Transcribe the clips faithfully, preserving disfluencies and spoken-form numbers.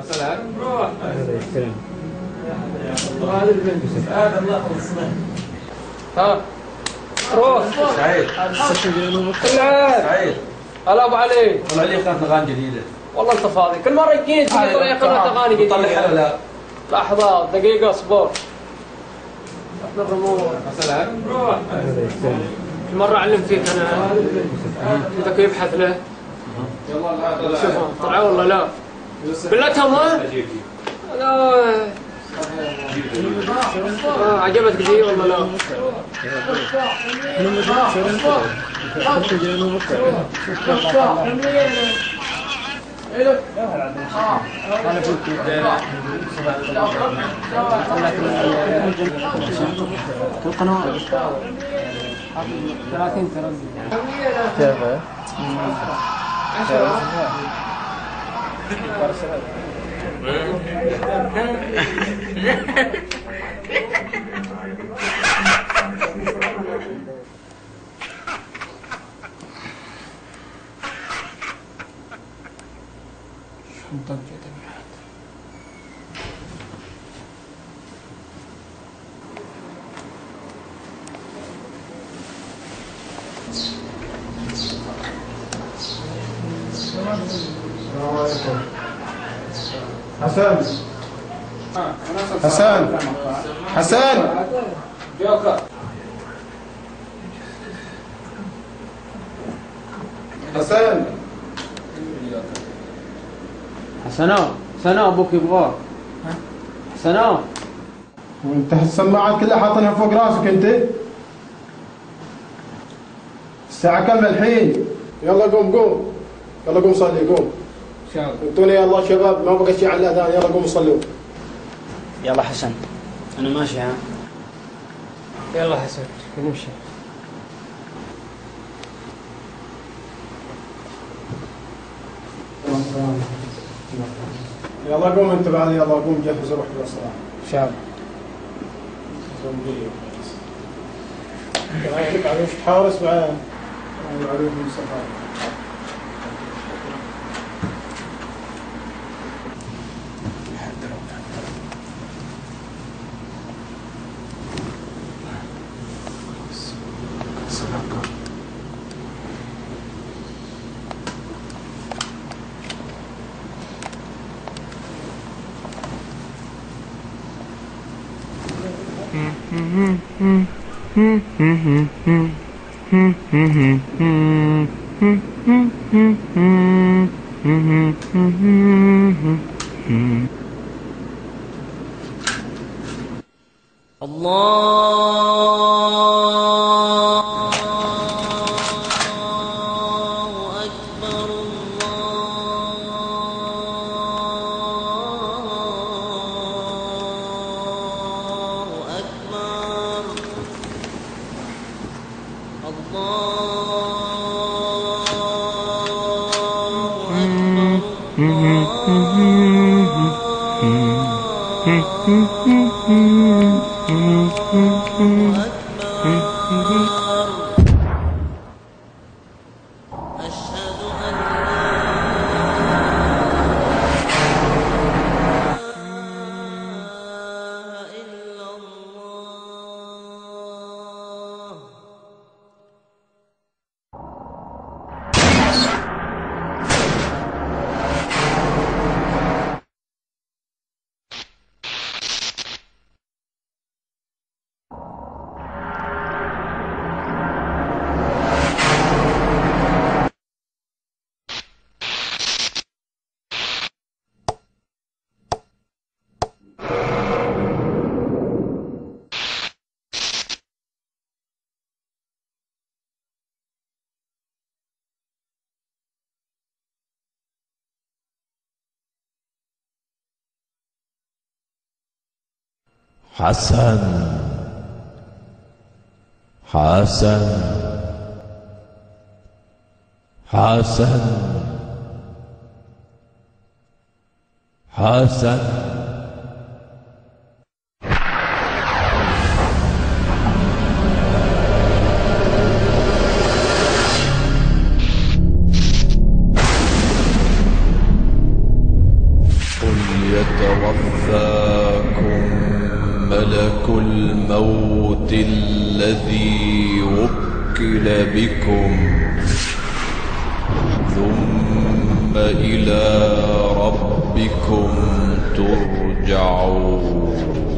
مثلا روح هذا البنت هذا الله يخلصنا. ها روح سعيد سعيد. هلا ابو علي. والله علي كانت اغاني جديده. والله انت فاضي كل مره تجي تجي طريقه اغاني جديده. طلعها ولا لا؟ لحظه دقيقه اصبر. احنا الرموز مثلا روح كل مره اعلم فيك انا بدك يبحث له. يلا شوفهم طلعوا ولا لا؟ كلتهم ها؟ لا آه عجبتك دي ولا لا؟ القنوات ثلاثين تردد. حسن حسن حسن جوكر حسن حسنا حسنا ابوك يبغاك. حسنا وانت السماعات كلها حاطنها فوق راسك انت. الساعة كم الحين؟ يلا قوم قوم يلا قوم صلي قوم. انتوني يلا شباب ما بقى شيء على الاذان يلا قوموا صلوا. يلا حسن انا ماشي. ها يلا حسن نمشي. يلا قوم انت بعد يلا قوم جهز روح للصلاة. شاب يعينك عليك تحارس بعد معروف من السفارة. حسن حسن حسن حسن قل يتوفاكم ملك الموت الذي وكل بكم ثم إلى ربكم ترجعون.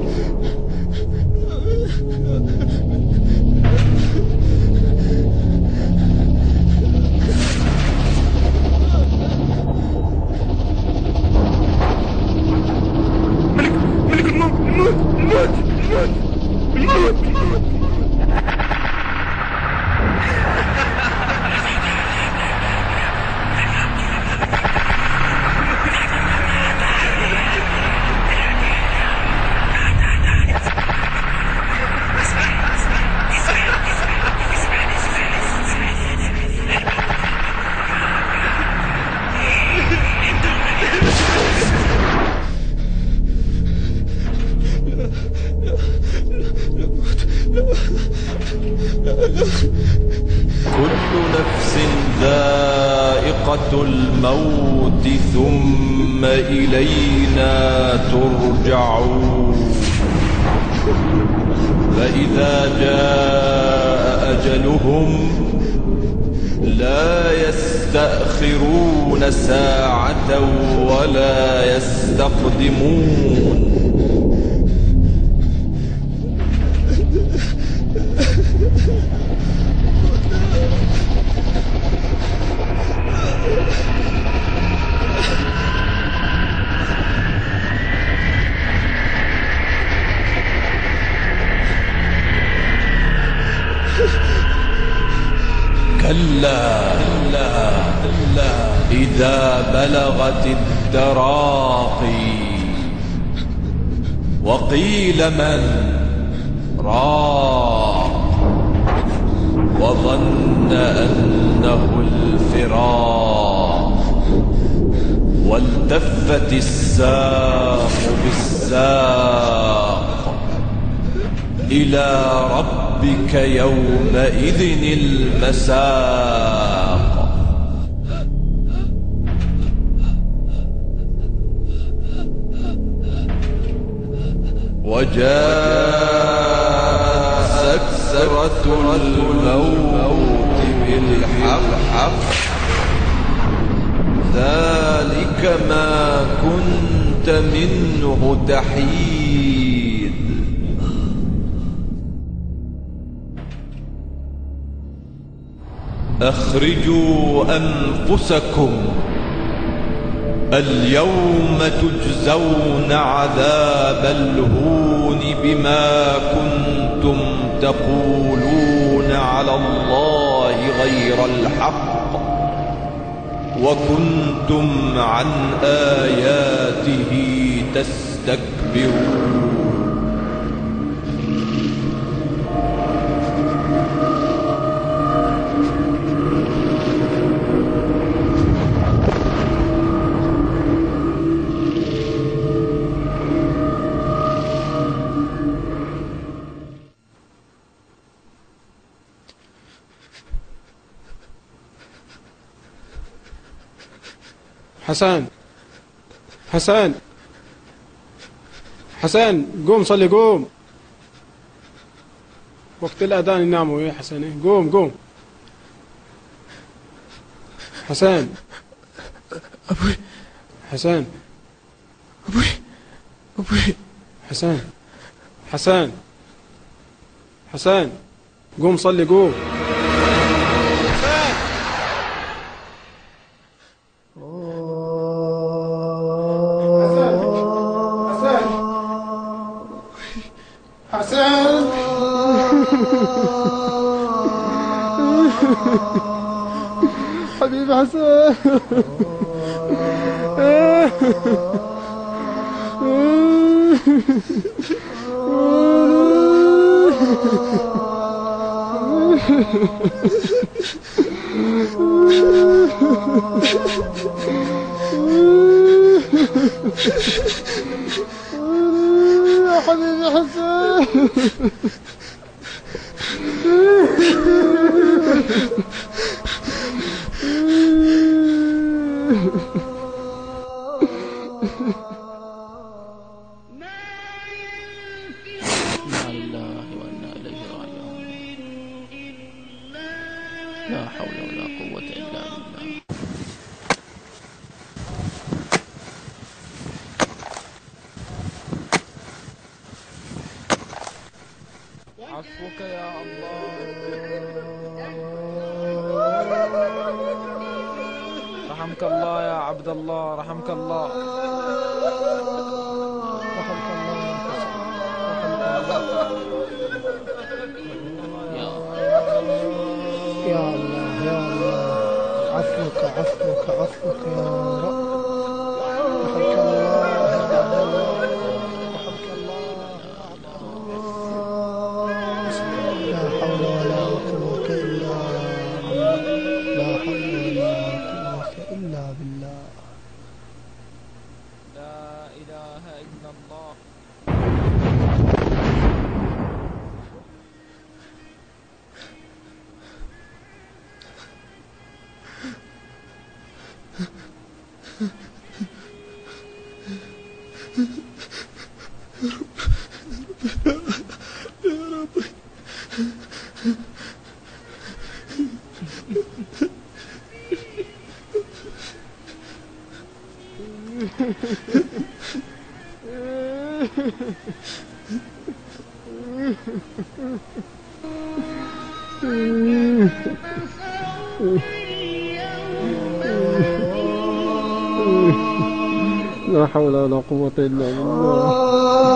كل نفس ذائقة الموت ثم إلينا ترجعون. فإذا جاء أجلهم لا يستأخرون ساعة ولا يستقدمون. كلا كلا إذا بلغت التراقي وقيل من راق وظن أنه الفراق والتفت الساق بالساق إلى ربك يومئذ المساق. وجاءت سكرة الموت بالحق ذلك ما كنت منه تحيد. أخرجوا أنفسكم اليوم تجزون عذاب الهون بما كنتم تقولون على الله غير الحق وكنتم عن آياته تستكبرون. حسن حسن حسن قوم صلي قوم، وقت الأذان يناموا يا حسن. قوم قوم حسن. أبوي حسن أبوي أبوي حسن حسن حسن قوم صلي قوم. حسن حبيبي حسن يا حبيبي حسن. حول ولا قوة إلا بالله. عفوك يا الله. رحمك الله يا عبد الله، رحمك الله. رحمك الله يا حسن، رحمك الله. يا الله يا الله، عفوك عفوك عفوك يا رب. رحمك الله يا عبد الله، رحمك الله. لا حول ولا قوة إلا بالله، لا حول ولا قوة إلا بالله. لا إله إلا الله. لا حول ولا قوة إلا بالله.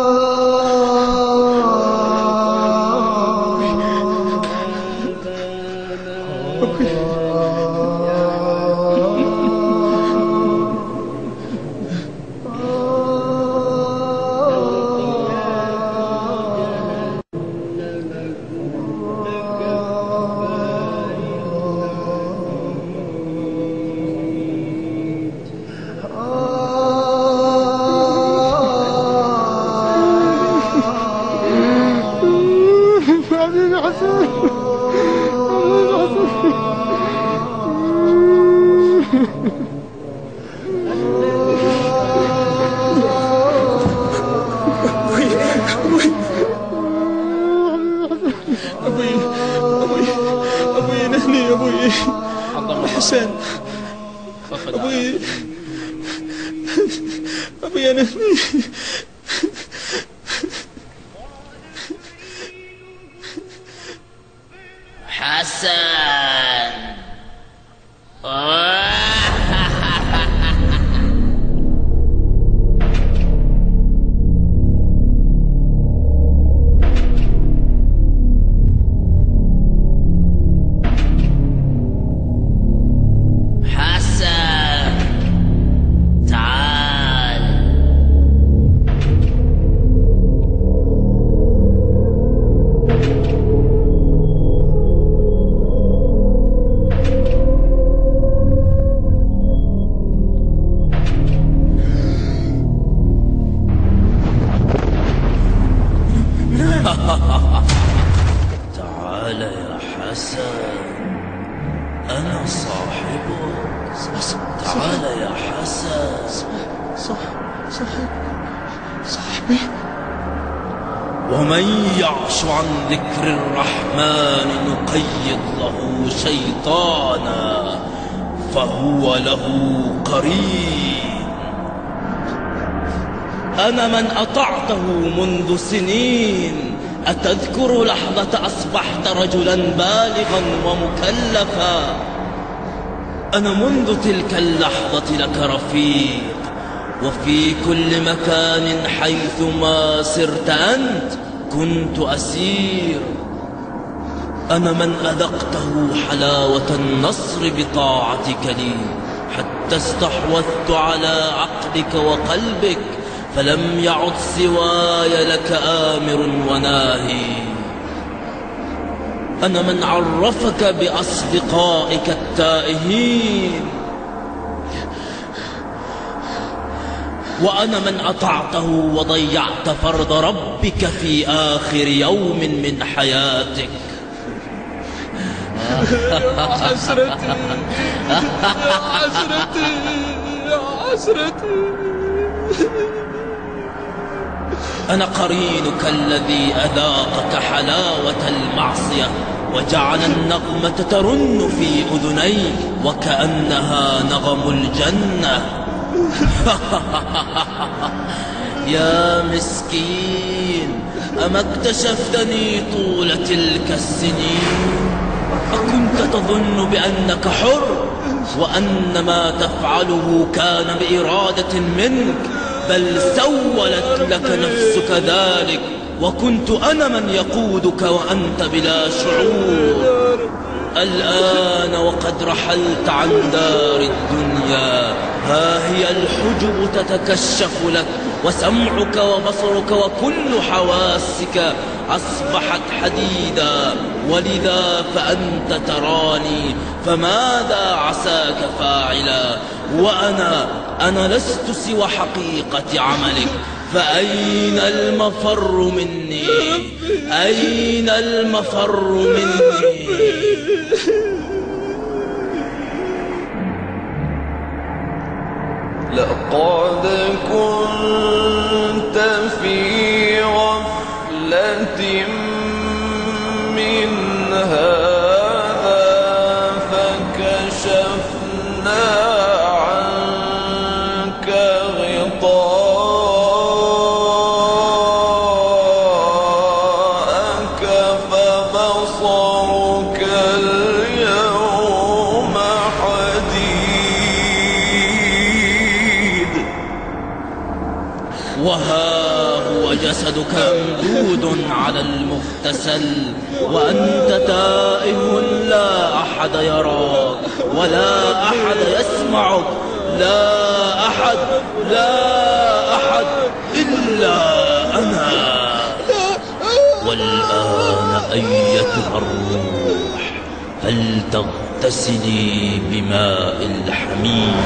حسن أبوي، أبوي أنا حسن. تعال يا حسن، أنا صاحبك. تعال يا حسن. صح صاحب صاحبي. ومن يعش عن ذكر الرحمن نقيض له شيطانا فهو له قرين. أنا من أطعته منذ سنين. أتذكر لحظة أصبحت رجلا بالغا ومكلفا؟ أنا منذ تلك اللحظة لك رفيق، وفي كل مكان حيثما سرت أنت كنت أسير. أنا من أذقته حلاوة النصر بطاعتك لي، حتى استحوذت على عقلك وقلبك، فلم يعد سواي لك آمر وناهي. أنا من عرفك بأصدقائك التائهين، وأنا من أطعته وضيعت فرض ربك في آخر يوم من حياتك. يا حسرتي يا حسرتي يا حسرتي. أنا قرينك الذي أذاقك حلاوة المعصية وجعل النغمة ترن في أذني وكأنها نغم الجنة. يا مسكين، أما اكتشفتني طول تلك السنين؟ أكنت تظن بأنك حر وأن ما تفعله كان بإرادة منك؟ بل سولت لك نفسك ذلك، وكنت أنا من يقودك وأنت بلا شعور. الآن وقد رحلت عن دار الدنيا، ها هي الحجب تتكشف لك، وسمعك وبصرك وكل حواسك أصبحت حديدا، ولذا فأنت تراني، فماذا عساك فاعلا؟ وأنا أنا لست سوى حقيقة عملك، فأين المفر مني؟ أين المفر مني؟ لقد كنت في غفلة من هذا فكشفنا عنك غطاءك فبصرك اليوم حديد. وها هو جسدك ممدود على المغتسل، وأنت تائه لا أحد يراك ولا أحد يسمعك، لا أحد لا أحد إلا أنا. والآن أيتها الروح، فلتغتسلي بماء الحميم.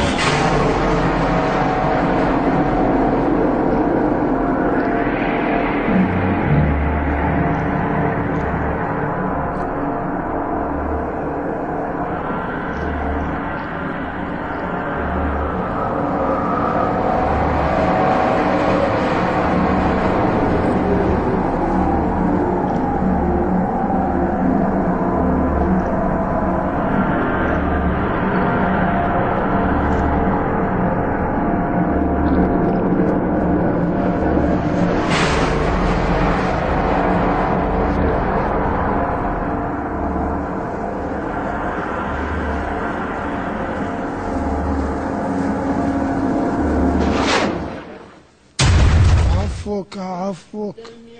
عفوك عفوك.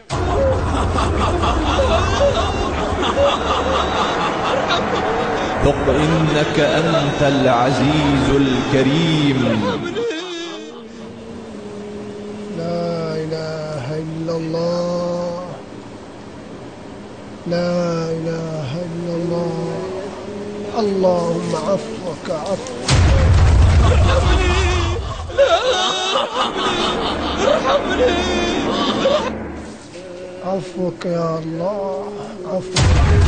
ذق إنك أنت العزيز الكريم. لا إله إلا الله، لا إله إلا الله. اللهم عفوك عفوك. عفوك يا الله، عفوك.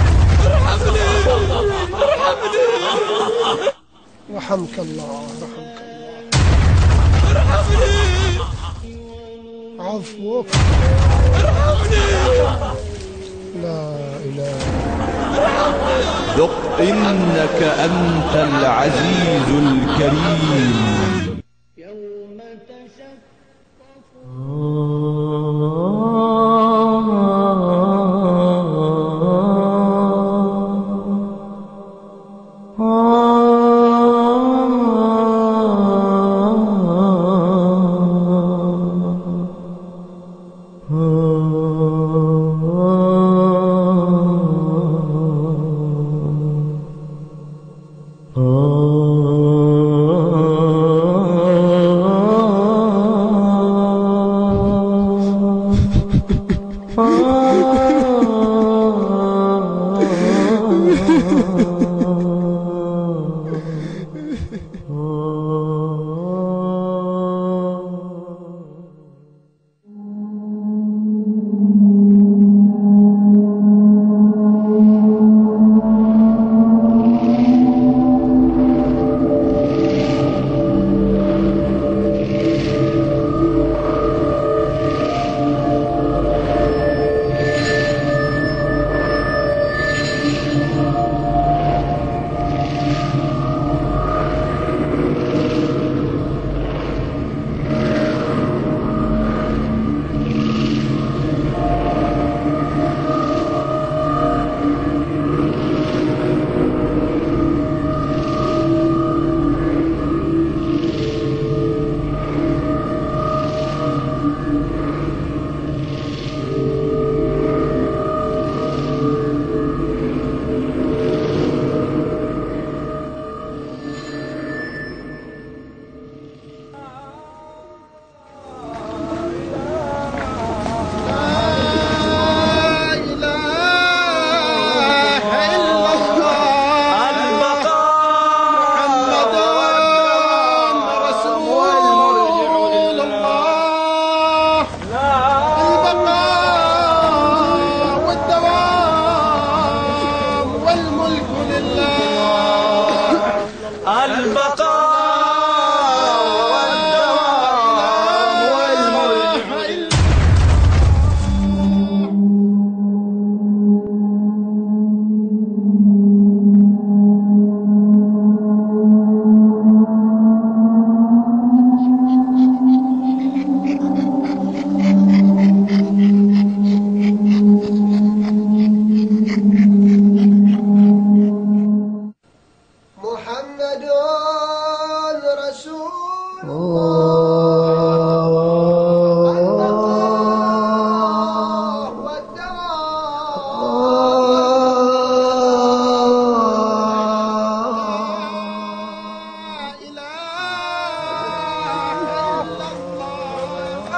رحمك الله، رحمك الله. عفوك. لا إله. ذق إنك أنت العزيز الكريم.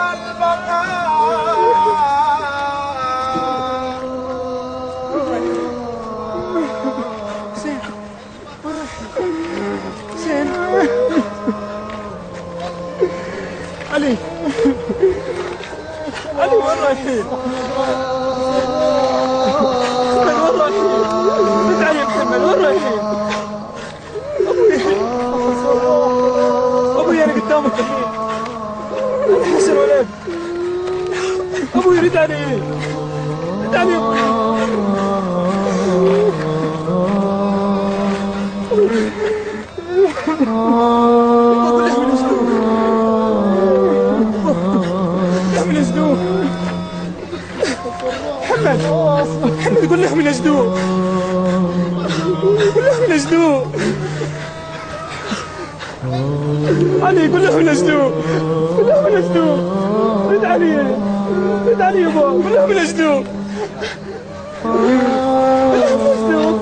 علي علي وين رايحين؟ محمد وين رايحين؟ رد علي يا محمد وين رايحين؟ ابوي ابوي انا قدامك الحين انا حسن ولد ابوي رد علي رد علي يا ابوي محمد محمد قول لهم ينجدوه قول لهم ينجدوه علي قول لهم ينجدوه قول لهم ينجدوه رد علي رد علي يابا قول لهم ينجدوه قول لهم ينجدوه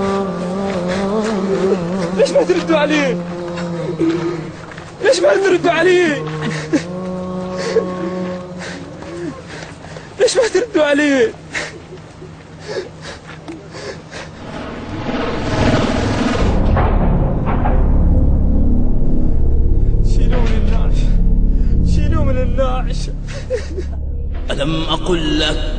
ليش ما تردوا عليه؟ ليش ما تردوا عليه؟ ليش ما تردوا عليه؟ شيلوه من النعش شيلوه من النعش ألم أقل لك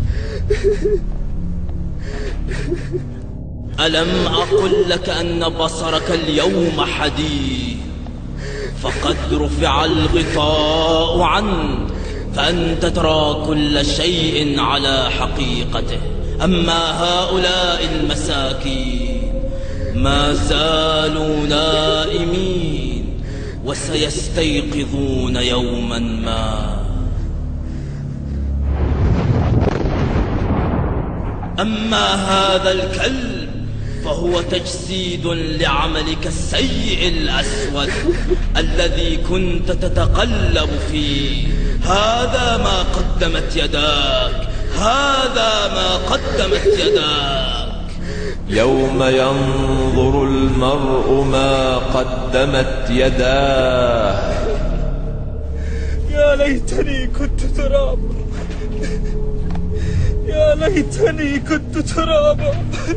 ألم أقل لك أن بصرك اليوم حديد فقد رفع الغطاء عنك فأنت ترى كل شيء على حقيقته. أما هؤلاء المساكين ما زالوا نائمين وسيستيقظون يوما ما. أما هذا الكلب فهو تجسيد لعملك السيء الأسود الذي كنت تتقلب فيه. هذا ما قدمت يداك هذا ما قدمت يداك. يوم ينظر المرء ما قدمت يداه. يا ليتني كنت ترابا يا ليتني كنت ترابا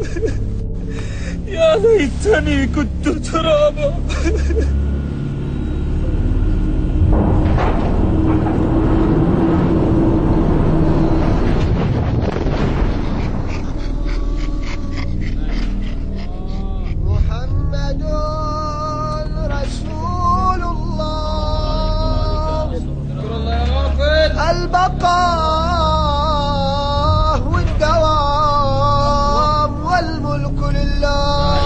يا ليتني كنت ترابا. محمد رسول الله. البقاء والدوام والملك لله.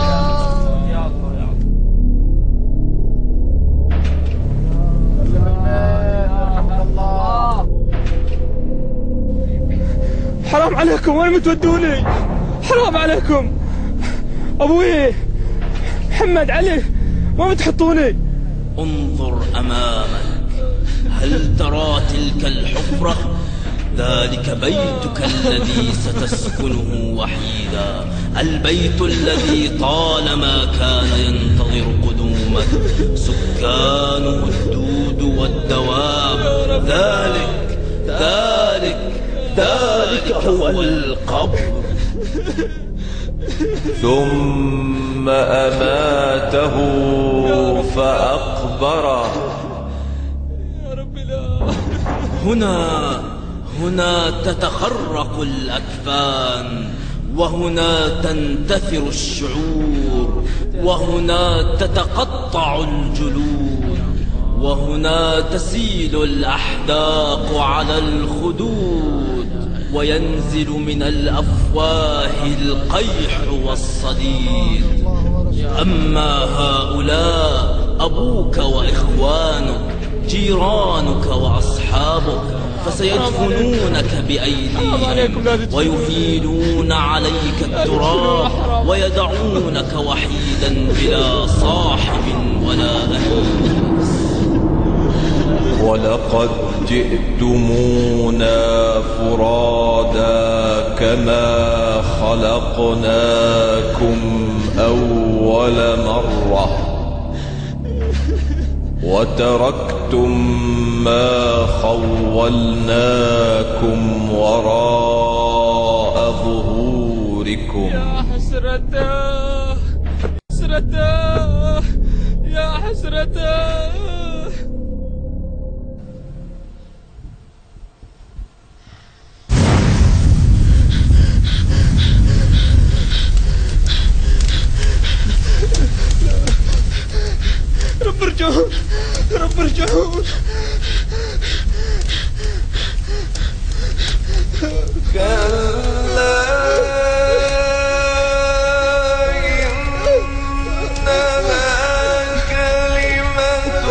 حرام عليكم وين متودوني؟ حرام عليكم. ابوي محمد علي وين بتحطوني؟ انظر أمامك هل ترى تلك الحفرة؟ ذلك بيتك الذي ستسكنه وحيدا. البيت الذي طالما كان ينتظر قدومك سكانه الدود والدواب. ذلك ذلك ذلك هو القبر. ثم أماته فأقبره. يا رب لا. هنا هنا تتخرق الأكفان وهنا تنتثر الشعور وهنا تتقطع الجلود وهنا تسيل الأحداق على الخدود وينزل من الأفواه القيح والصديد. أما هؤلاء أبوك وإخوانك جيرانك وأصحابك فسيدفنونك بأيديهم ويهيلون عليك التراب ويدعونك وحيدا بلا صاحب ولا أنيس. ولقد جئتمونا فرادا كما خلقناكم أول مرة وتركتم وتركتم ما خولناكم وراء ظهوركم. يا حسرته حسرته يا حسرته. رب ارجعون رب ارجعون. كلا إنها كلمة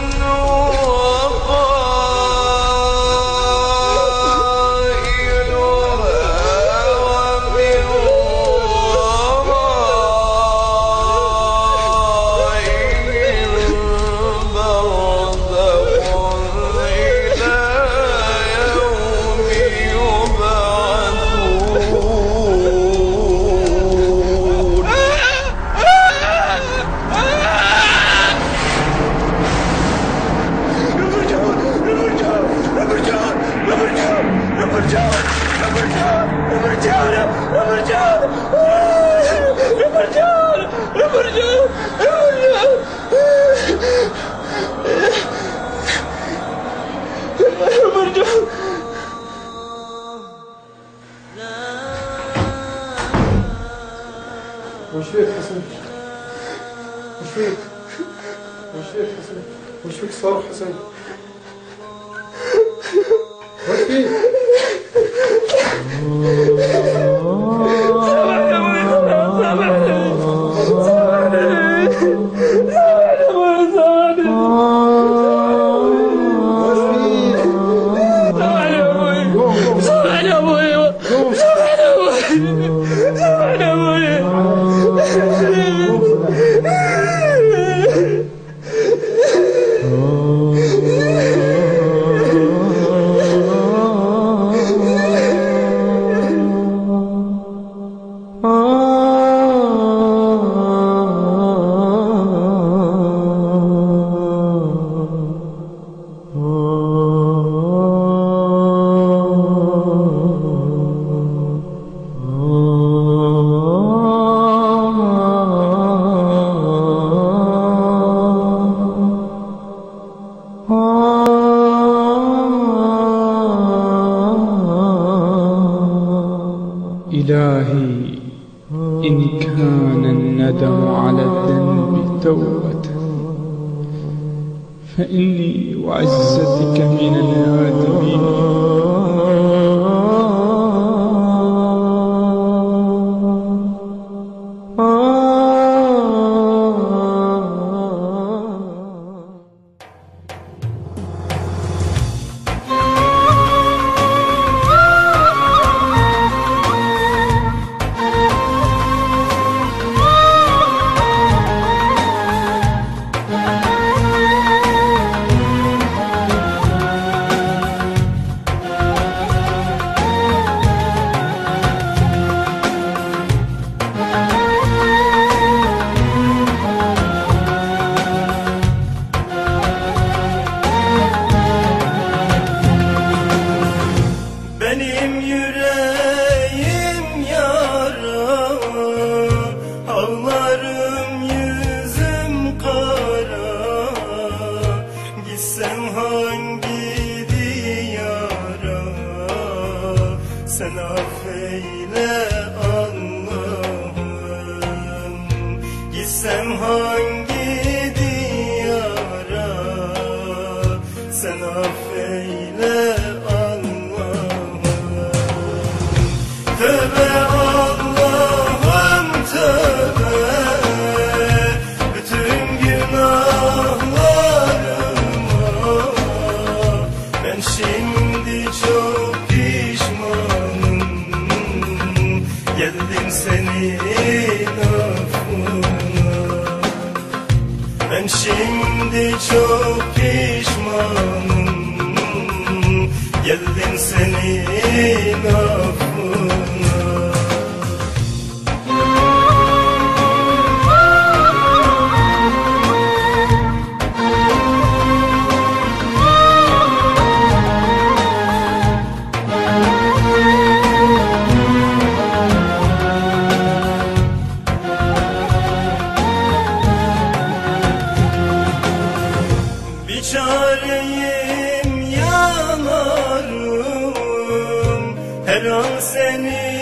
وقائلها ومن وش فيك حسن؟ وش فيك؟ وش فيك حسن؟ وش فيك صار حسن؟ وش فيك؟ إلهي إن كان الندم على الذنب توبة فإني وعزتك من الآدمين. Benim yüreğim yara, ağlarım yüzüm kara. Gitsem hangi diyara, sen affeyle Allah'ım. Gitsem hangi diyara, sen affeyle tövbe Allah'ım tövbe, bütün günahlarıma. Ben şimdi çok pişmanım, geldim senin affına. Ben şimdi çok pişmanım, geldim senin affına. çareyim yanarım, her an seni